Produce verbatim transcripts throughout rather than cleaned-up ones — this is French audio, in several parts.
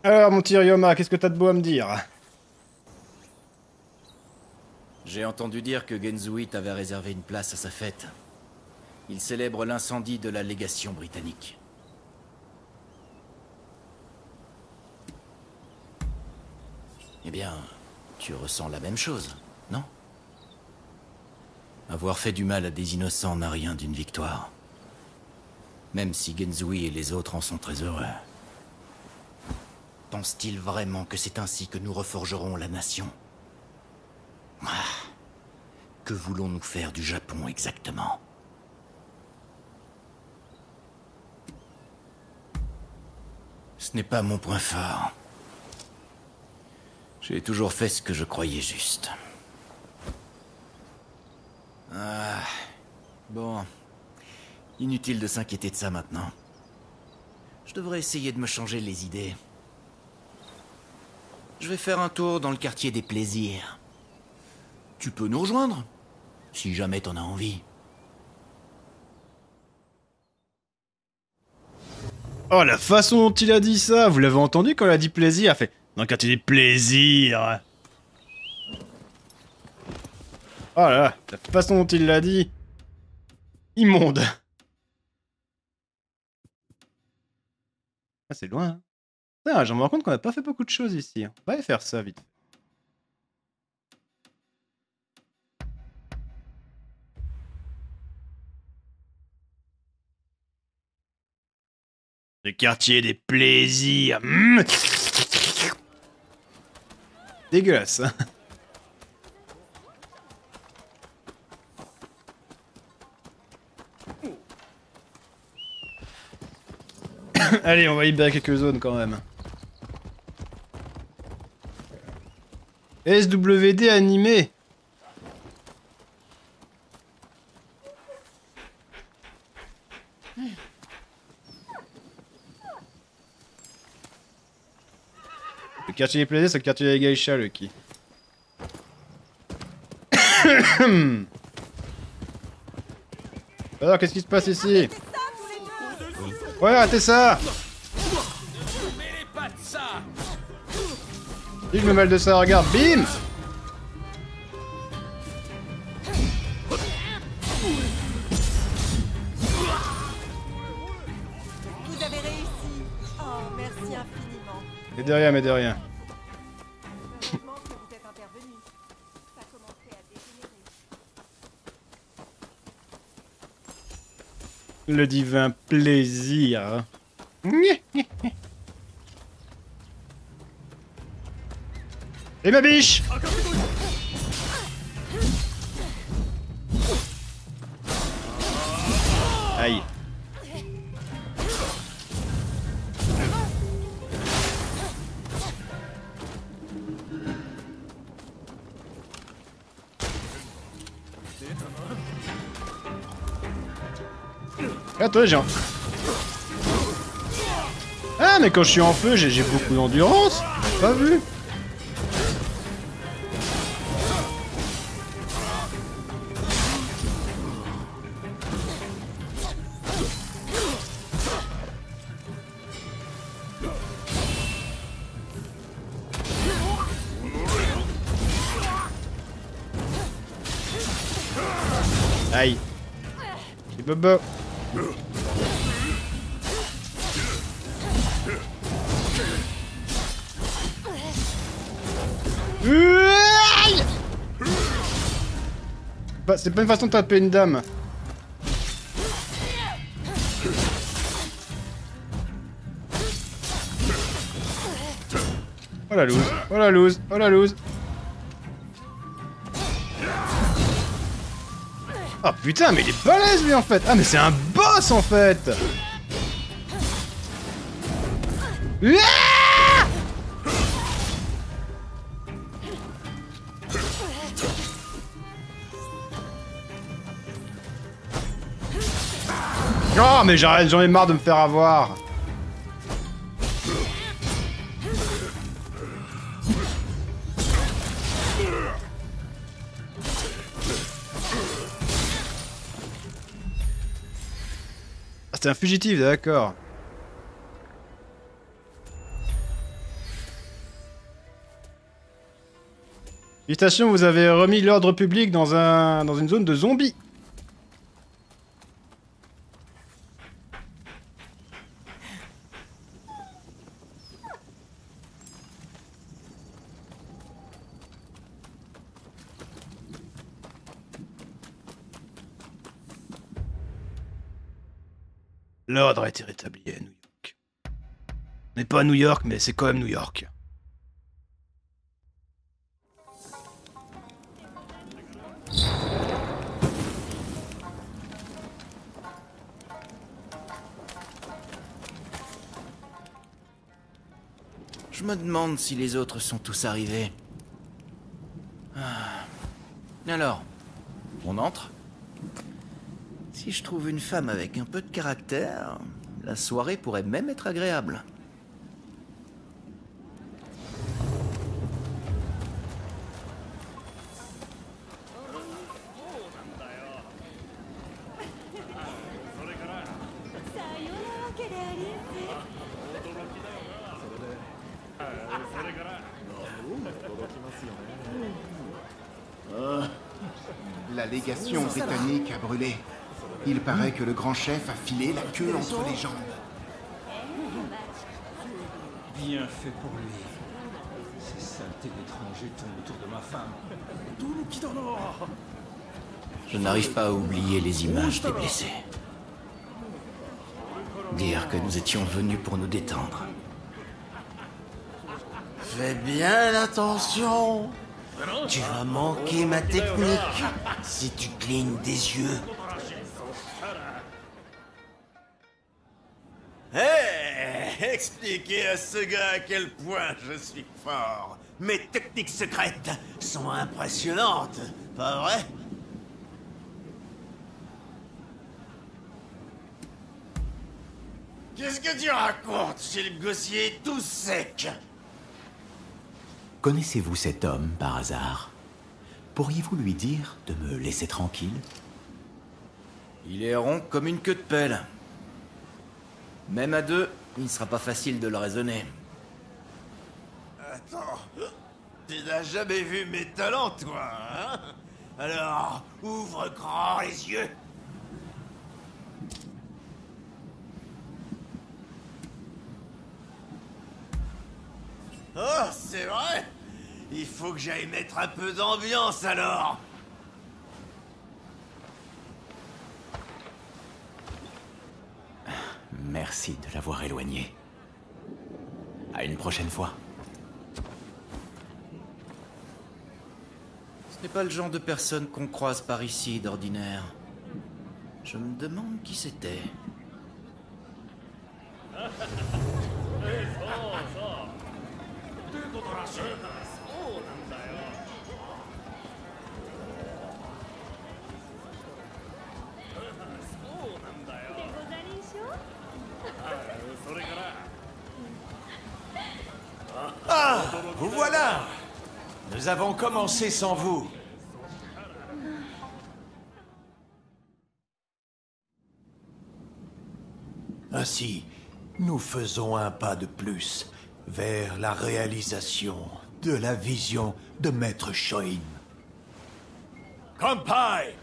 Alors, mon petit Ryoma, qu'est-ce que t'as de beau à me dire? J'ai entendu dire que Genzuit avait réservé une place à sa fête. Il célèbre l'incendie de la légation britannique. Eh bien, tu ressens la même chose, non? Avoir fait du mal à des innocents n'a rien d'une victoire. Même si Genzui et les autres en sont très heureux. Pense-t-il vraiment que c'est ainsi que nous reforgerons la nation? Ah. Que voulons-nous faire du Japon exactement? Ce n'est pas mon point fort. J'ai toujours fait ce que je croyais juste. Ah... Bon... Inutile de s'inquiéter de ça maintenant. Je devrais essayer de me changer les idées. Je vais faire un tour dans le quartier des plaisirs. Tu peux nous rejoindre, si jamais t'en as envie. Oh, la façon dont il a dit ça, vous l'avez entendu quand il a dit plaisir? Il a fait dans le quartier des plaisirs. Oh là là, la façon dont il l'a dit. Immonde. Ah, c'est loin. Hein. Ah, j'en me rends compte qu'on a pas fait beaucoup de choses ici. On va aller faire ça vite. Le quartier des plaisirs. Mmh. Dégueulasse. Allez, on va libérer quelques zones quand même. S W D animé. Le quartier des plaisirs, c'est le quartier des geishas, le qui. Alors, qu'est-ce qui se passe ici? Ouais, arrêtez ça! Si je me mêle de ça, regarde, bim! Vous avez réussi. Oh, merci infiniment. Mais de rien, mais de rien. Heureusement que vous êtes intervenu. Ça commençait à dégénérer. Le divin plaisir. Et ma biche! Aïe. Ah toi j'ai un... Ah mais quand je suis en feu j'ai beaucoup d'endurance. J'ai pas vu. Aïe. C'est bobo. Bah, c'est pas une façon de taper une dame. Oh la loose, oh la loose, oh la loose. Oh putain, mais il est balèze lui en fait. Ah mais c'est un boss en fait. Ah oh mais j'arrête, j'en ai marre de me faire avoir. Ah, c'était un fugitif, d'accord. Félicitations, vous avez remis l'ordre public dans un dans une zone de zombies. L'ordre a été rétabli à New York. On n'est pas à New York, mais c'est quand même New York. Je me demande si les autres sont tous arrivés. Ah. Alors, on entre? Si je trouve une femme avec un peu de caractère, la soirée pourrait même être agréable. La légation britannique a brûlé. Il paraît que le grand chef a filé la queue entre les jambes. Bien fait pour lui. Ces saletés d'étrangers tournent autour de ma femme. Je n'arrive pas à oublier les images des blessés. Dire que nous étions venus pour nous détendre. Fais bien attention. Tu vas manquer ma technique si tu clignes des yeux. Hé, expliquez à ce gars à quel point je suis fort. Mes techniques secrètes sont impressionnantes, pas vrai? Qu'est-ce que tu racontes? J'ai le gossier tout sec. Connaissez-vous cet homme, par hasard? Pourriez-vous lui dire de me laisser tranquille? Il est rond comme une queue de pelle. Même à deux, il ne sera pas facile de le raisonner. Attends, tu n'as jamais vu mes talents, toi, hein? Alors, ouvre grand les yeux. Oh, c'est vrai? Il faut que j'aille mettre un peu d'ambiance, alors. Merci de l'avoir éloigné. À une prochaine fois. Ce n'est pas le genre de personne qu'on croise par ici d'ordinaire. Je me demande qui c'était. Ah, vous voilà. Nous avons commencé sans vous. Ainsi, nous faisons un pas de plus vers la réalisation de la vision de Maître Shoin. Kampai!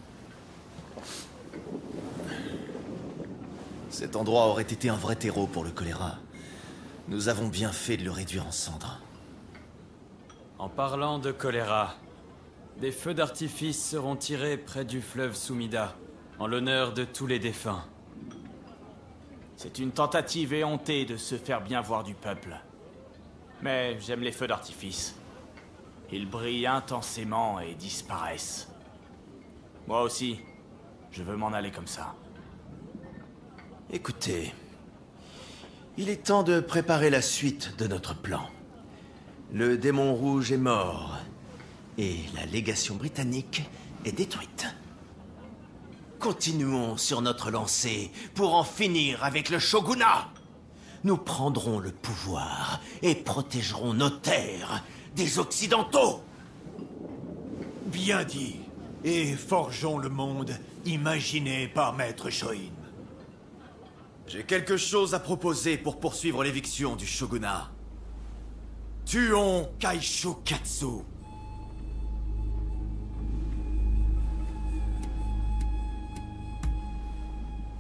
Cet endroit aurait été un vrai terreau pour le choléra. Nous avons bien fait de le réduire en cendres. En parlant de choléra, des feux d'artifice seront tirés près du fleuve Sumida, en l'honneur de tous les défunts. C'est une tentative éhontée de se faire bien voir du peuple. Mais j'aime les feux d'artifice. Ils brillent intensément et disparaissent. Moi aussi, je veux m'en aller comme ça. Écoutez, il est temps de préparer la suite de notre plan. Le démon rouge est mort, et la légation britannique est détruite. Continuons sur notre lancée pour en finir avec le shogunat. Nous prendrons le pouvoir et protégerons nos terres des Occidentaux. Bien dit. Et forgeons le monde imaginé par Maître Shoin. J'ai quelque chose à proposer pour poursuivre l'éviction du shogunat. Tuons Kaishu Katsu.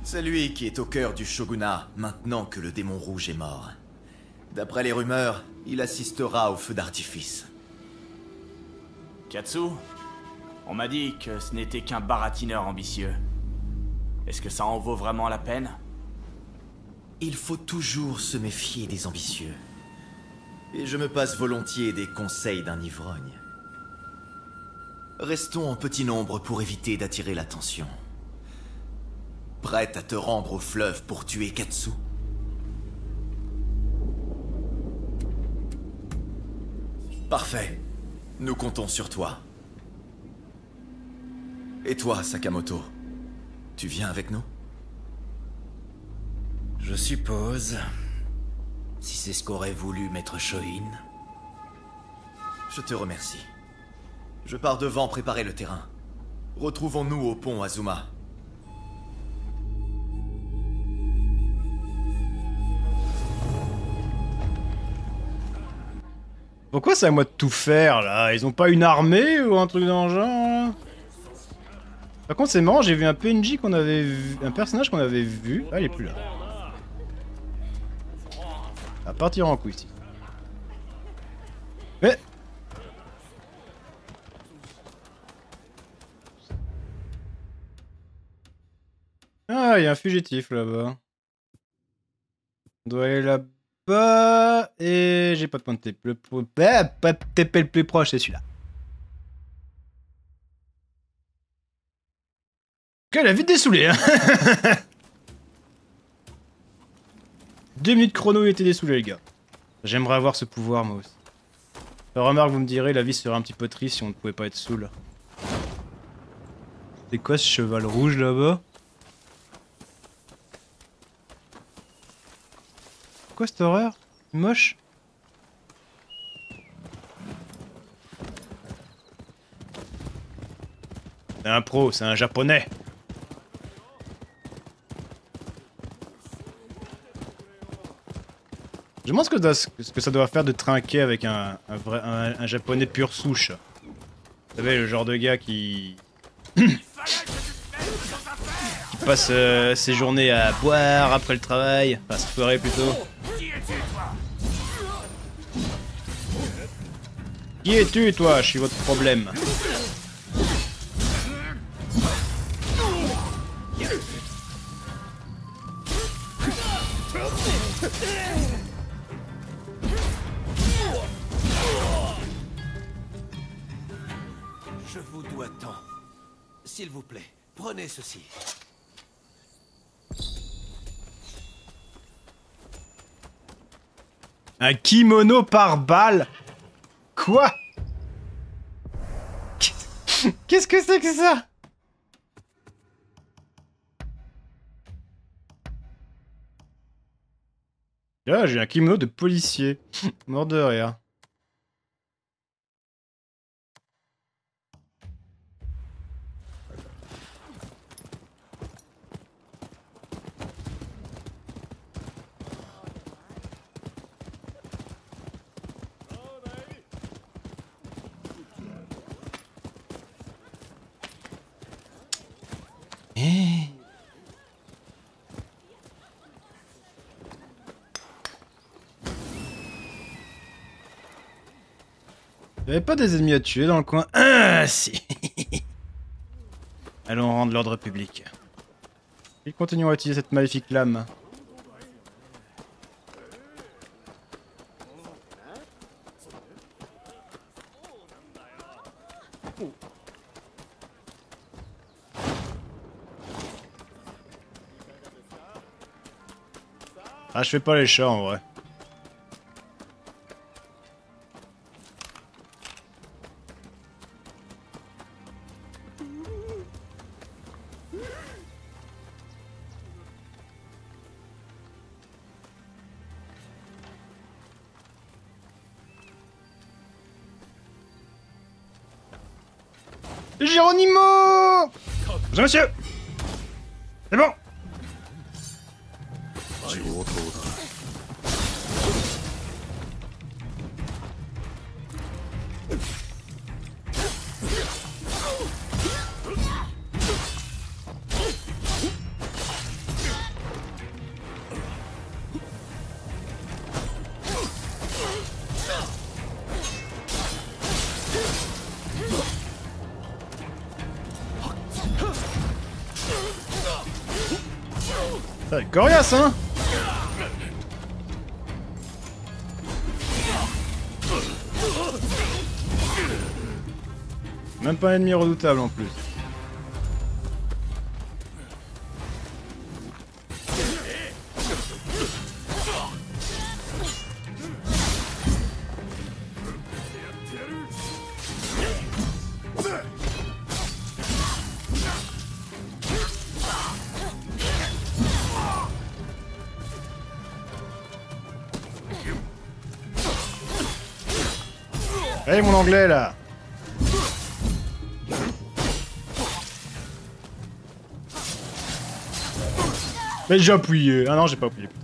C'est lui qui est au cœur du shogunat, maintenant que le démon rouge est mort. D'après les rumeurs, il assistera au feu d'artifice. Katsu, on m'a dit que ce n'était qu'un baratineur ambitieux. Est-ce que ça en vaut vraiment la peine? Il faut toujours se méfier des ambitieux. Et je me passe volontiers des conseils d'un ivrogne. Restons en petit nombre pour éviter d'attirer l'attention. Prête à te rendre au fleuve pour tuer Katsu? Parfait. Nous comptons sur toi. Et toi, Sakamoto? Tu viens avec nous? Je suppose... Si c'est ce qu'aurait voulu Maître Shoin. Je te remercie. Je pars devant préparer le terrain. Retrouvons-nous au pont Azuma. Pourquoi c'est à moi de tout faire là? Ils ont pas une armée ou un truc dans le genre là? Par contre c'est marrant, j'ai vu un P N J qu'on avait vu, un personnage qu'on avait vu. Ah il est plus là. À partir en couille ici. Mais ah il y a un fugitif là-bas. On doit aller là-bas et j'ai pas de point de T P. Le ah, pas de T P le plus proche c'est celui-là. Elle a vite dessoulé hein. Deux minutes chrono, il était dessoulé les gars. J'aimerais avoir ce pouvoir moi aussi. Alors, remarque, vous me direz, la vie serait un petit peu triste si on ne pouvait pas être saoul. C'est quoi ce cheval rouge là-bas? Quoi cette horreur? Moche. C'est un pro, c'est un japonais. Je me demande ce que, doit, ce que ça doit faire de trinquer avec un, un, vrai, un, un japonais pure souche. Vous savez, le genre de gars qui... qui passe euh, ses journées à boire après le travail, enfin se soirée plutôt. Qui es-tu toi? Je suis votre problème. Je vous dois tant. S'il vous plaît, prenez ceci. Un kimono par balle? Quoi? Qu'est-ce que c'est que ça? Là, j'ai un kimono de policier. Mort de rire. Y'avait pas des ennemis à tuer dans le coin? Ah si. Allons rendre l'ordre public. Et continuons à utiliser cette maléfique lame. Ah je fais pas les chats en vrai. Géronimo! Bonjour monsieur! C'est bon! Ça, coriace, hein. Même pas un ennemi redoutable en plus. Allez mon anglais là. Mais j'ai appuyé. Ah non, j'ai pas appuyé, putain.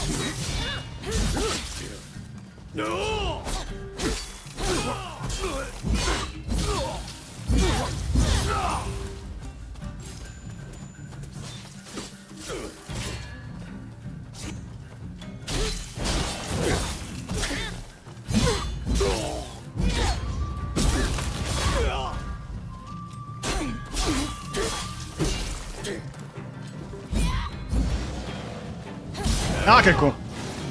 Ah, quel con!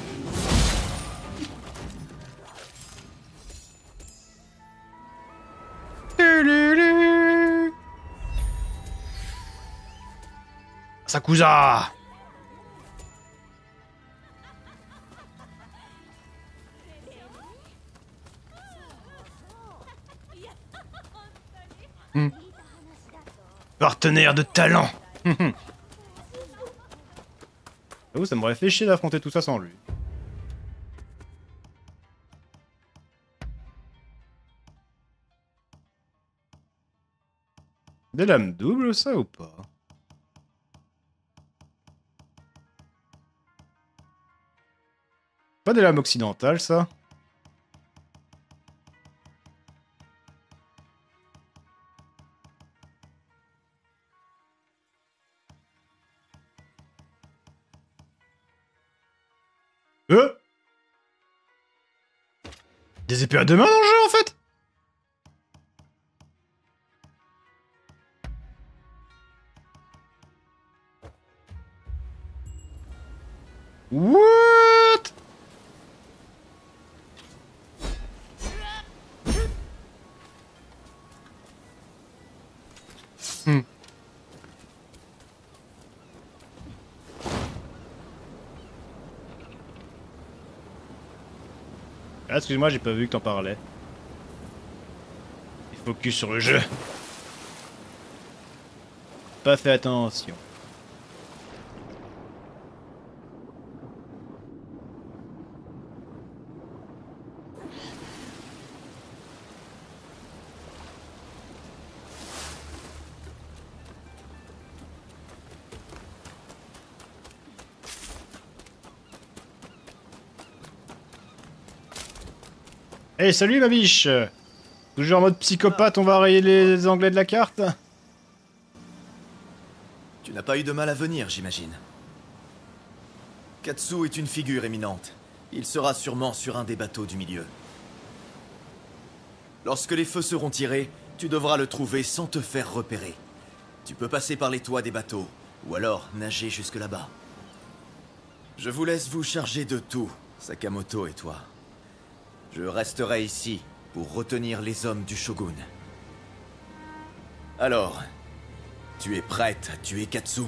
Sakuza! Hmm. Partenaire de talent! J'avoue, ça m'aurait fait chier d'affronter tout ça sans lui. Des lames doubles, ça ou pas? Pas des lames occidentales, ça? Euh Des épées à deux mains dans le jeu, en fait? What? Hmm. Ah, excuse-moi, j'ai pas vu que t'en parlais. Il focus sur le jeu. Pas fait attention. Hey, salut ma biche! Toujours en mode psychopathe, on va rayer les anglais de la carte? Tu n'as pas eu de mal à venir, j'imagine. Katsu est une figure éminente. Il sera sûrement sur un des bateaux du milieu. Lorsque les feux seront tirés, tu devras le trouver sans te faire repérer. Tu peux passer par les toits des bateaux, ou alors nager jusque là-bas. Je vous laisse vous charger de tout, Sakamoto et toi. Je resterai ici pour retenir les hommes du Shogun. Alors, tu es prête à tuer Katsu?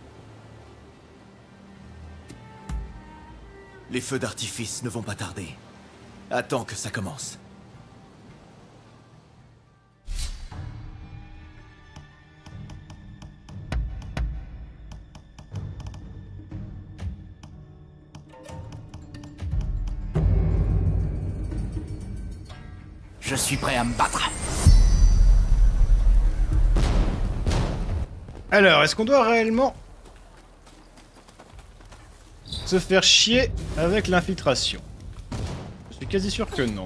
Les feux d'artifice ne vont pas tarder. Attends que ça commence. Je suis prêt à me battre. Alors, est-ce qu'on doit réellement se faire chier avec l'infiltration? Je suis quasi sûr que non.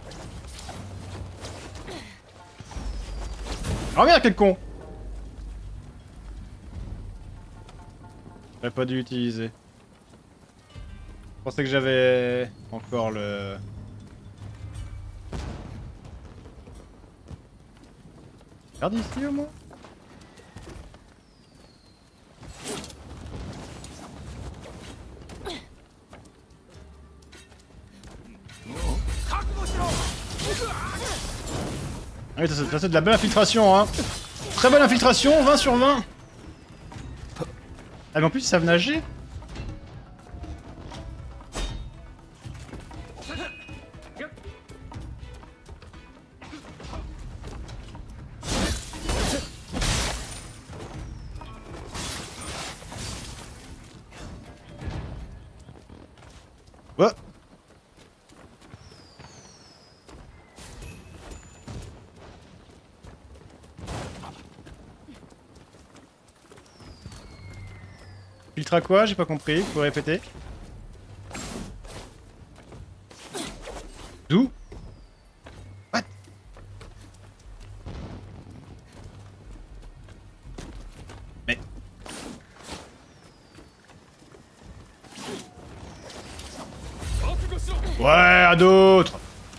Oh merde, quel con! J'aurais pas dû l'utiliser. Je pensais que j'avais encore le... Regarde ici au moins. Oui, ça, ça c'est de la bonne infiltration, hein. Très bonne infiltration, vingt sur vingt. Ah, mais en plus, ils savent nager. Ouais. Filtre à quoi? J'ai pas compris, vous pouvez répéter? D'où? What? Mais... Ouais, à d'autres!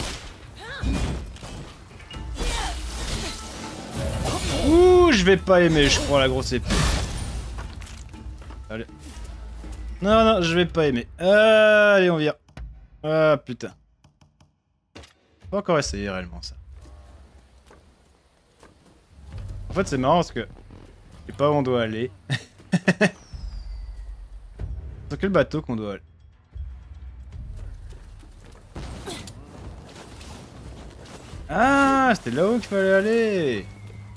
Ouh, je vais pas aimer, je crois, la grosse épée. Allez. Non, non, je vais pas aimer. Euh, allez, on vire. Ah, putain. Pas encore essayé réellement ça. En fait, c'est marrant parce que je sais pas où on doit aller. Sur quel bateau qu'on doit aller? Ah, c'était là-haut qu'il fallait aller.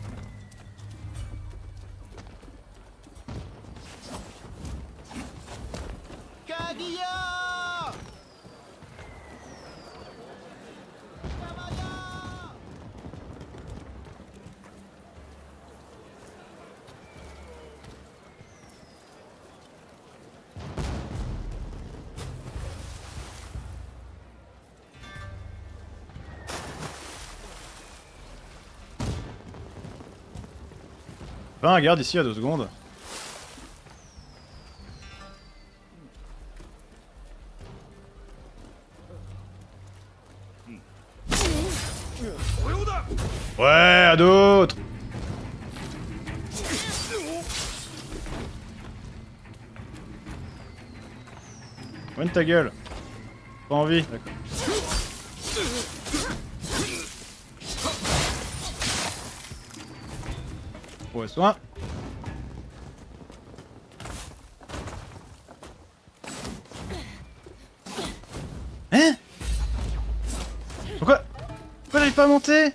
Ben, regarde ici à deux secondes. Ouais, à d'autres. Pointe ta gueule. Pas envie, d'accord. Ouais, soin. Hein? Pourquoi? Pourquoi j'arrive pas à monter?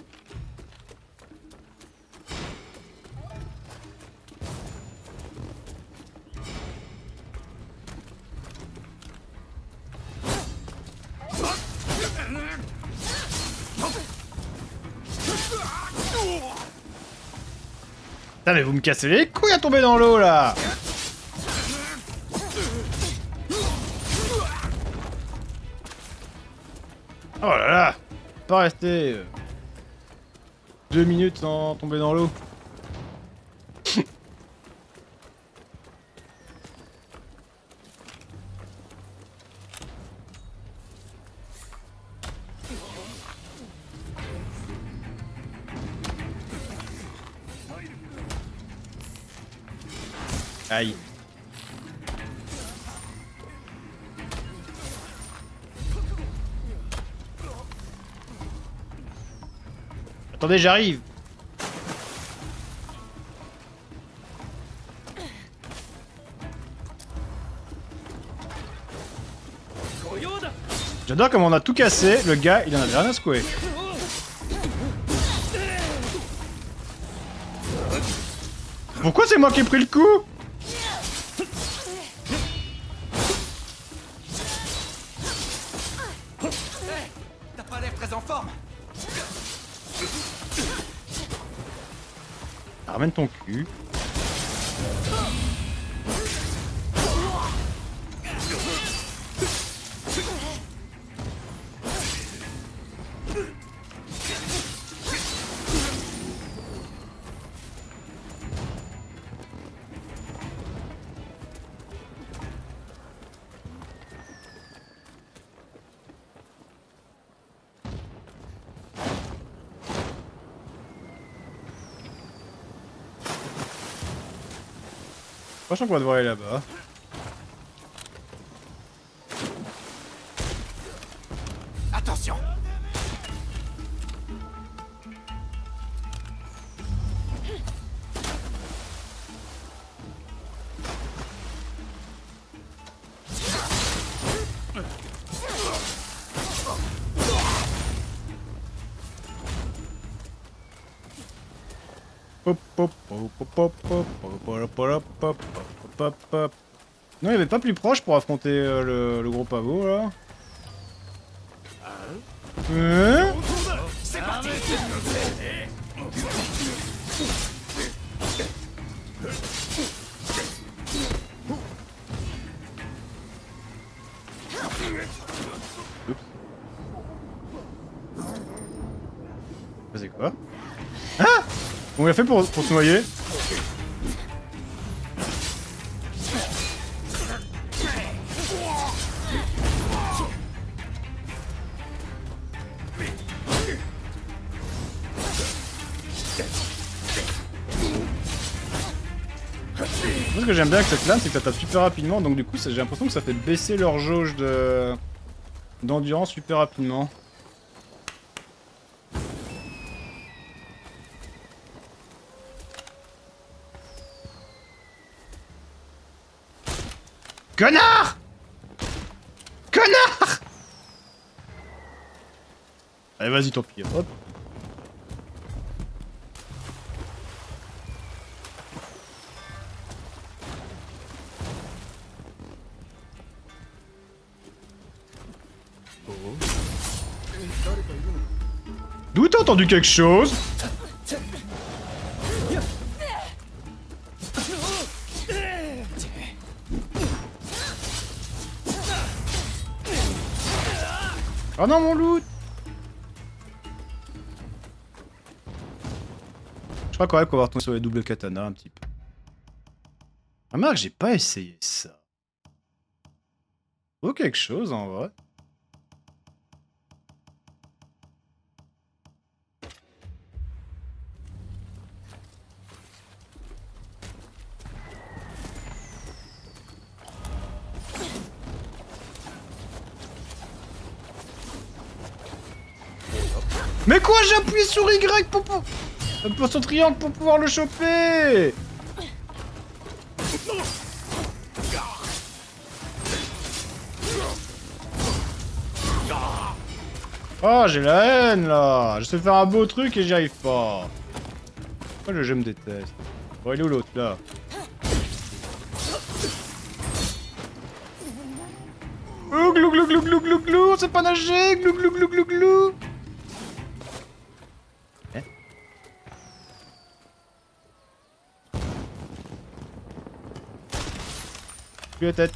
Putain, mais vous me cassez les couilles à tomber dans l'eau là! Oh là là! Pas rester euh, deux minutes sans tomber dans l'eau. Aïe. Attendez, j'arrive. J'adore comme on a tout cassé, le gars il en avait rien à secouer. Pourquoi c'est moi qui ai pris le coup? T'as pas l'air très en forme. Ramène ton cul. Franchement qu'on va devoir aller là-bas. Attention. Hop, hop, hop, hop, hop, hop, hop, hop, hop, hop, hop, hop. Non, il y avait pas plus proche pour affronter euh, le, le gros pavot là. Hein? C'est parti. C'est quoi? Ah! On l'a fait pour, pour se noyer? Moi, ce que j'aime bien avec cette lame, c'est que ça tape super rapidement, donc du coup, j'ai l'impression que ça fait baisser leur jauge de d'endurance super rapidement. Connard! Connard! Allez, vas-y, tant pis. Hop. D'où t'as entendu quelque chose? Oh non, mon loot! Je crois quand même qu'on va retourner sur les doubles katana un petit peu. Remarque, j'ai pas essayé ça. Faut quelque chose en vrai. Mais quoi, j'ai appuyé sur Y pour, pour... pour son triangle pour pouvoir le choper. Oh, j'ai la haine là. J'essaie de faire un beau truc et j'y arrive pas. Oh, le jeu me déteste. Bon, il est où l'autre là? Oh, glou glou glou glou glou glou, on sait pas nager. Glou glou glou glou glou. Plus la tête.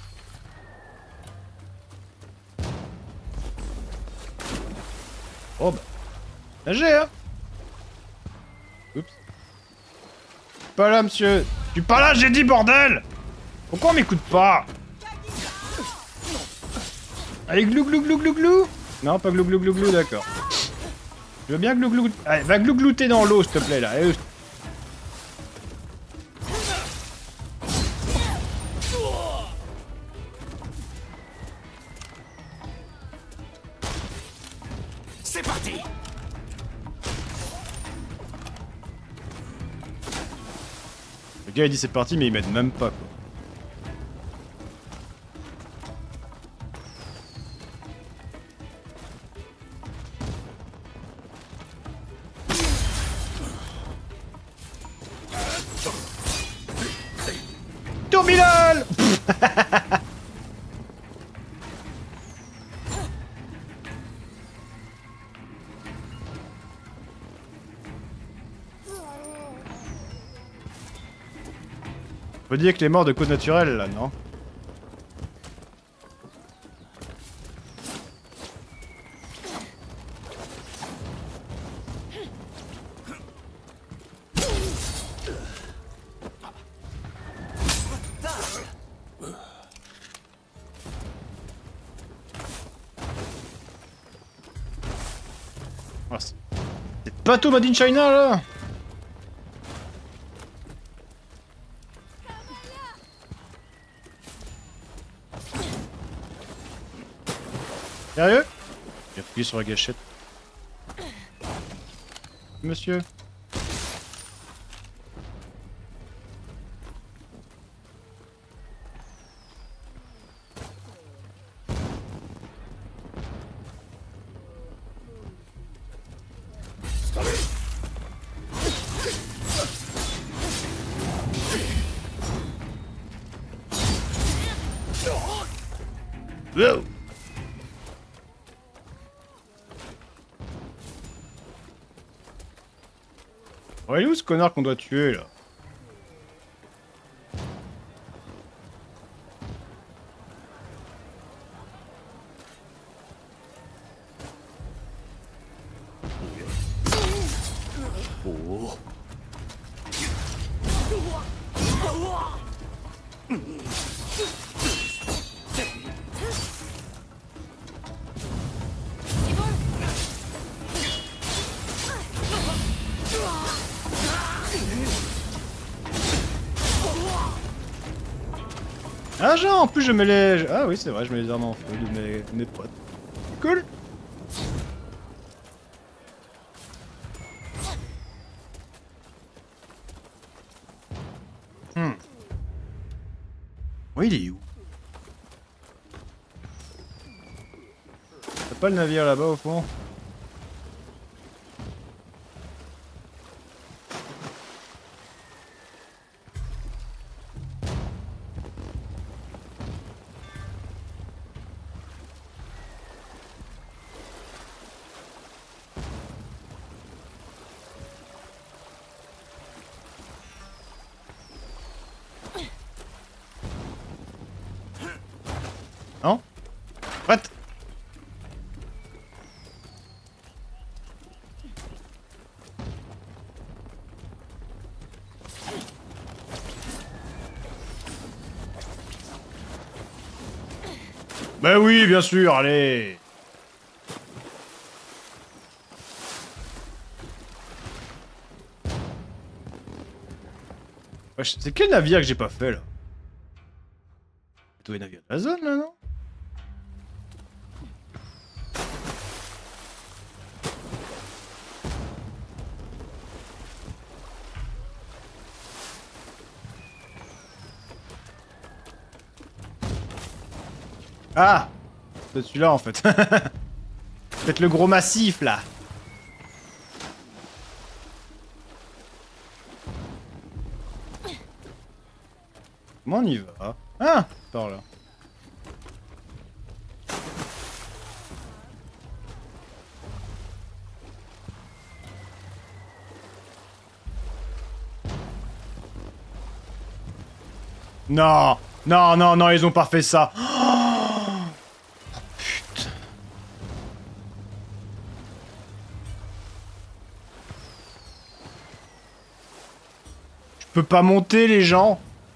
Oh bah. Nager hein. Oups. Pas là monsieur. Je suis pas là, j'ai dit bordel. Pourquoi on m'écoute pas? Allez glou glou glou glou glou. Non pas glou glou glou glou, d'accord. Je veux bien glou glou. Allez va glou glouter dans l'eau s'il te plaît là. Allez. C'est parti. Le gars il dit c'est parti mais il m'aide même pas quoi. Tourbillon. Faut dire que les morts de cause naturelle là, non? Oh, c'est pas tout Made in China là. Sérieux? J'ai appuyé sur la gâchette. Monsieur. Wow. Oh, il est où ce connard qu'on doit tuer là? Oh. Ah genre, en plus je mets les... Ah oui c'est vrai, je mets les armes en feu de mes, de mes potes. Cool. Hmm. Oui, il est où? T'as pas le navire là-bas au fond? Non? Prête? Bah oui, bien sûr, allez. Wesh, c'est quel navire que j'ai pas fait là? C'est tous les navires de la zone là, non? Ah! C'est celui-là en fait. Faites le gros massif là. Comment on y va? Ah! Par là. Non! Non, non, non, ils ont pas fait ça! Oh, putain! Je peux pas monter, les gens!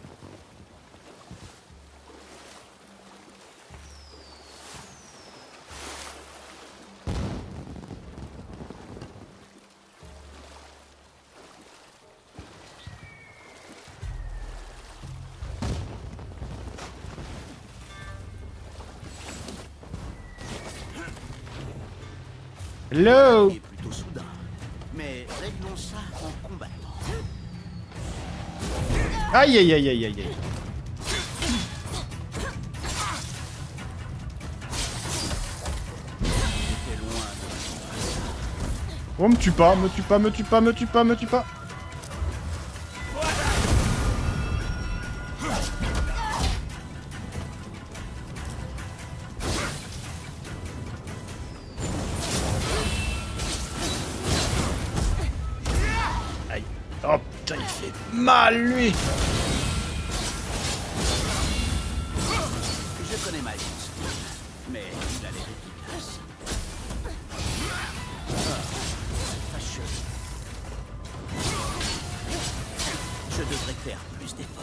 Hello! C'est plutôt soudain. Mais réglons ça en combattant. Aïe aïe aïe aïe aïe aïe. Oh, me tue pas, me tue pas, me tue pas, me tue pas, me tue pas. Aïe. Oh putain, il fait mal lui. Je connais ma liste, mais il a l'air efficace. Ah, fâcheux. Je devrais faire plus d'efforts.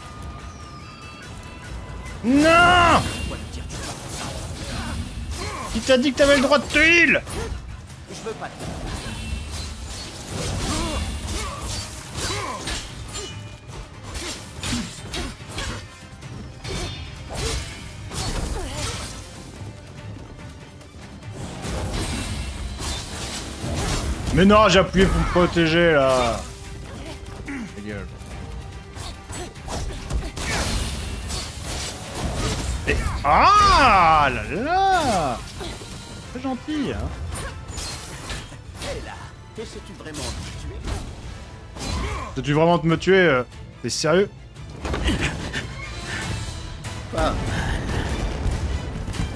Non! Pourquoi ne tires-tu pas pour ça? Qui t'a dit que t'avais le droit de te heal? Je veux pas te... Mais non, j'ai appuyé pour me protéger là. Ta gueule. Et... Ah là là. C'est gentil, hein. Hé là, essaies-tu vraiment de me tuer? Veux-tu vraiment de me tuer? euh, T'es sérieux? Pas mal.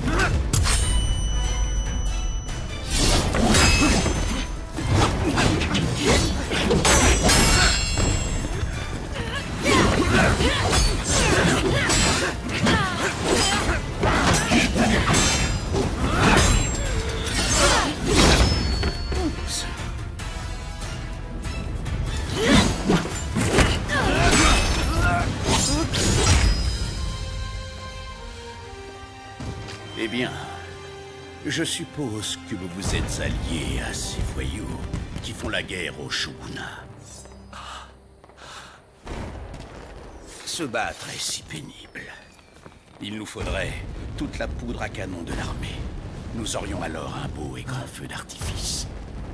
Eh bien, je suppose que vous vous êtes alliés à ces voyous qui font la guerre au shogunat. Se battre est si pénible. Il nous faudrait toute la poudre à canon de l'armée. Nous aurions alors un beau et grand feu d'artifice.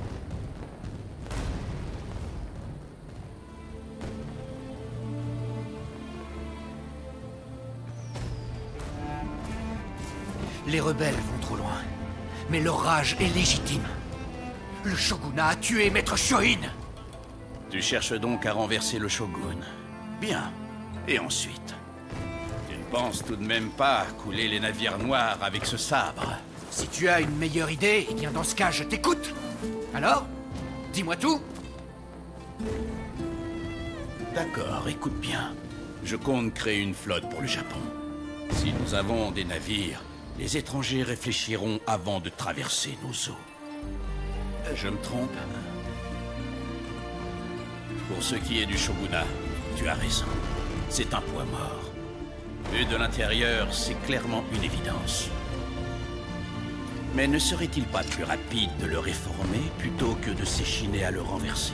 Les rebelles vont trop loin. Mais leur rage est légitime. Le shogunat a tué Maître Shoin. Tu cherches donc à renverser le shogun. Bien. Et ensuite? Tu ne penses tout de même pas couler les navires noirs avec ce sabre? Si tu as une meilleure idée, eh bien dans ce cas, je t'écoute. Alors? Dis-moi tout. D'accord, écoute bien. Je compte créer une flotte pour le Japon. Si nous avons des navires, les étrangers réfléchiront avant de traverser nos eaux. Je me trompe? Pour ce qui est du shogunat, tu as raison. C'est un poids mort. Vu de l'intérieur, c'est clairement une évidence. Mais ne serait-il pas plus rapide de le réformer plutôt que de s'échiner à le renverser?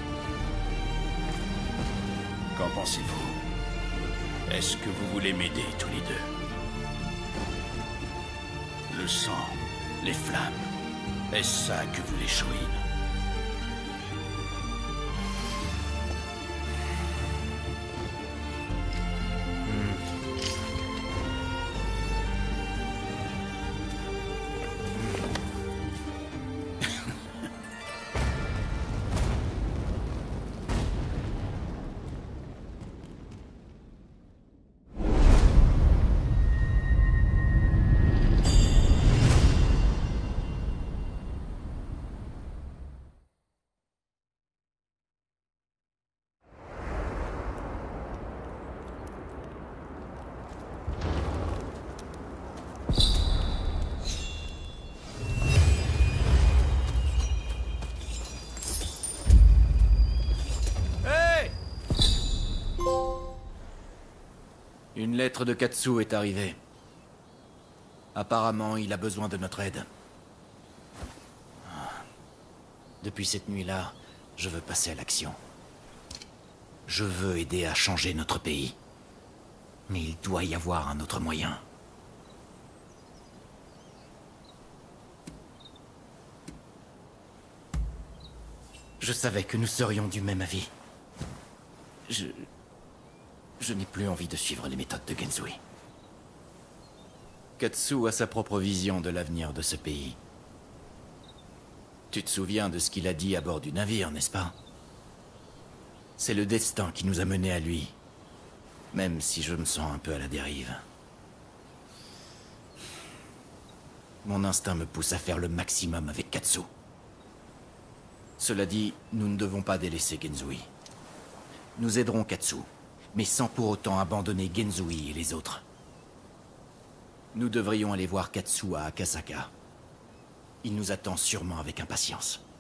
Qu'en pensez-vous? Est-ce que vous voulez m'aider tous les deux? Le sang, les flammes, est-ce ça que vous les Shoin? Une lettre de Katsu est arrivée. Apparemment, il a besoin de notre aide. Depuis cette nuit-là, je veux passer à l'action. Je veux aider à changer notre pays. Mais il doit y avoir un autre moyen. Je savais que nous serions du même avis. Je... Je n'ai plus envie de suivre les méthodes de Genzui. Katsu a sa propre vision de l'avenir de ce pays. Tu te souviens de ce qu'il a dit à bord du navire, n'est-ce pas? C'est le destin qui nous a menés à lui. Même si je me sens un peu à la dérive. Mon instinct me pousse à faire le maximum avec Katsu. Cela dit, nous ne devons pas délaisser Genzui. Nous aiderons Katsu, mais sans pour autant abandonner Genzui et les autres. Nous devrions aller voir Katsu à Akasaka. Il nous attend sûrement avec impatience.